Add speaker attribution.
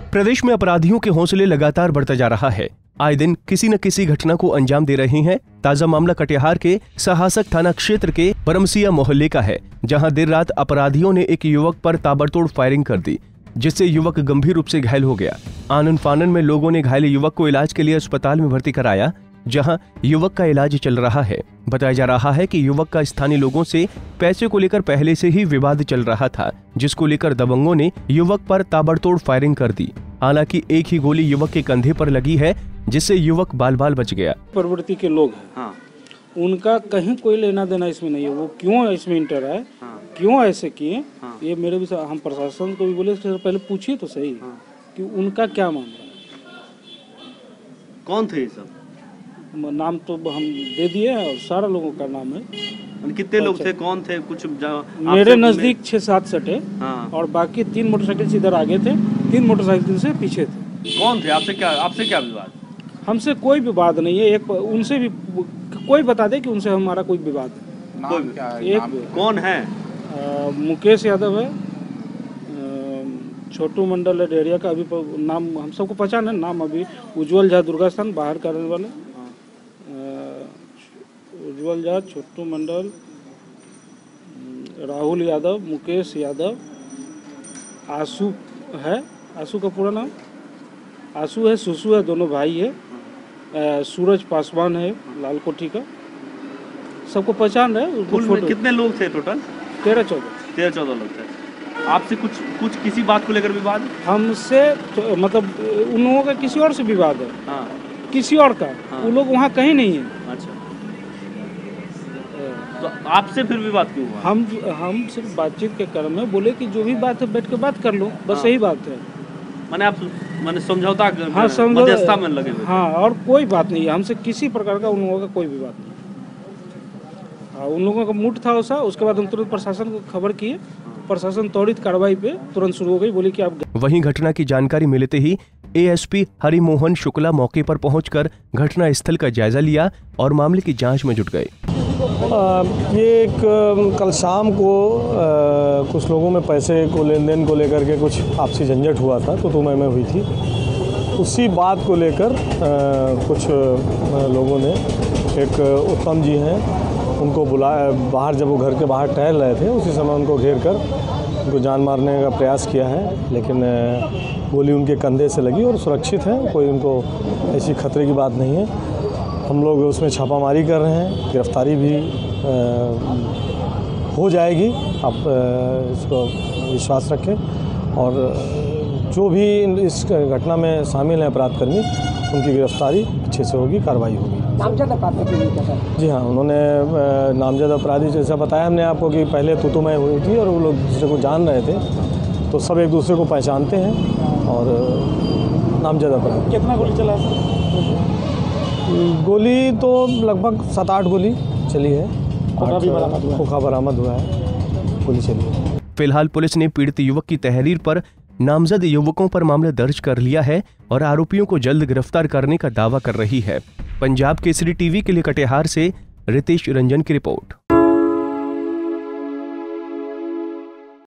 Speaker 1: प्रदेश में अपराधियों के हौसले लगातार बढ़ता जा रहा है। आए दिन किसी न किसी घटना को अंजाम दे रहे हैं। ताजा मामला कटिहार के सहासक थाना क्षेत्र के बरमसिया मोहल्ले का है, जहां देर रात अपराधियों ने एक युवक पर ताबड़तोड़ फायरिंग कर दी, जिससे युवक गंभीर रूप से घायल हो गया। आनन फानन में लोगों ने घायल युवक को इलाज के लिए अस्पताल में भर्ती कराया, जहां युवक का इलाज चल रहा है। बताया जा रहा है कि युवक का स्थानीय लोगों से पैसे को लेकर पहले से ही विवाद चल रहा था, जिसको लेकर दबंगों ने युवक पर ताबड़तोड़ फायरिंग कर दी। हालांकि एक ही गोली युवक के कंधे पर लगी है, जिससे युवक बाल बाल बच गया।
Speaker 2: प्रवृत्ति के लोग हैं,
Speaker 3: हाँ।
Speaker 2: उनका कहीं कोई लेना देना इसमें नहीं है। वो क्यों इसमें इंटर है,
Speaker 3: हाँ।
Speaker 2: क्यों ऐसे किए,
Speaker 3: हाँ।
Speaker 2: ये मेरे भी हम प्रशासन को भी बोले पहले पूछिए तो सही,
Speaker 3: हाँ।
Speaker 2: कि उनका क्या मामला है।
Speaker 3: कौन थे ये सब?
Speaker 2: नाम तो हम दे दिए हैं और सारा लोगों का नाम है।
Speaker 3: कितने लोग थे, कौन थे? कुछ
Speaker 2: मेरे नजदीक 6-7 सटे,
Speaker 3: हाँ।
Speaker 2: और बाकी 3 मोटरसाइकिल से इधर आगे थे, 3 मोटरसाइकिल से पीछे थे।
Speaker 3: कौन थे? आपसे क्या विवाद?
Speaker 2: हमसे कोई विवाद नहीं है। एक उनसे भी कोई बता दे कि उनसे हमारा कोई विवाद है।
Speaker 3: नाम क्या है? एक कौन है?
Speaker 2: मुकेश यादव है, छोटू मंडल है डेरिया का। अभी नाम हम सबको पहचान है। नाम अभी उज्जवल झा दुर्गा स्थान बाहर का रहने वाले, उज्जवल झा, छोटू मंडल, राहुल यादव, मुकेश यादव, आशु है, आशु का पूरा नाम आशु है, सुसु है, दोनों भाई है। सूरज पासवान है लाल कोठी का। सबको पहचान रहे।
Speaker 3: कितने लोग थे टोटल? 13-14 लोग थे। आपसे कुछ किसी बात को लेकर विवाद?
Speaker 2: हमसे तो, मतलब उन लोगों का किसी और से विवाद है।
Speaker 3: हाँ।
Speaker 2: किसी और का। हाँ। वो लोग वहाँ कहीं नहीं है।
Speaker 3: अच्छा, तो आपसे फिर विवाद क्यों हुआ?
Speaker 2: हम सिर्फ बातचीत के क्रम में बोले कि जो भी बात है बैठ के बात कर लो, बस यही बात है।
Speaker 3: मैंने समझौता,
Speaker 2: हाँ,
Speaker 3: मध्यस्थता में लगे हुए।
Speaker 2: हाँ, और कोई बात नहीं है। हमसे किसी प्रकार का उन लोगों का कोई विवाद नहीं। हाँ, उन लोगों का मूड था वैसा। उसके बाद हम तुरंत प्रशासन को खबर किए। प्रशासन त्वरित कार्रवाई पे तुरंत शुरू हो गई। बोली कि आप। वहीं
Speaker 1: घटना की जानकारी मिलते ही एएसपी हरिमोहन शुक्ला मौके पर पहुंचकर घटना स्थल का जायजा लिया और मामले की जांच में जुट गए।
Speaker 4: ये कल शाम को कुछ लोगों में पैसे को लेन देन को लेकर के कुछ आपसी झंझट हुआ था, तो मैं हुई थी। उसी बात को लेकर कुछ लोगों ने, एक उत्तम जी हैं, उनको बुलाया बाहर। जब वो घर के बाहर टहल रहे थे, उसी समय उनको घेर कर उनको जान मारने का प्रयास किया है, लेकिन गोली उनके कंधे से लगी और सुरक्षित हैं। कोई उनको ऐसी खतरे की बात नहीं है। हम लोग उसमें छापामारी कर रहे हैं, गिरफ्तारी भी हो जाएगी। आप इसको विश्वास रखें, और जो भी इस घटना में शामिल हैं अपराधकर्मी, उनकी गिरफ्तारी अच्छे से होगी, कार्रवाई होगी।
Speaker 5: नामजद अपराधी?
Speaker 4: जी हाँ, उन्होंने नामजद अपराधी, जैसा बताया हमने आपको कि पहले तू-तू-मैं हुई थी और वो लोग दूसरे को जान रहे थे, तो सब एक दूसरे को पहचानते हैं और नामजद अपराधी।
Speaker 2: कितना गोली चला सर?
Speaker 4: गोली तो लगभग 7-8 गोली चली है। खोखा बरामद हुआ है, गोली चली है।
Speaker 1: फिलहाल पुलिस ने पीड़ित युवक की तहरीर पर नामजद युवकों पर मामला दर्ज कर लिया है और आरोपियों को जल्द गिरफ्तार करने का दावा कर रही है। पंजाब केसरी टीवी के लिए कटिहार से रितेश रंजन की रिपोर्ट।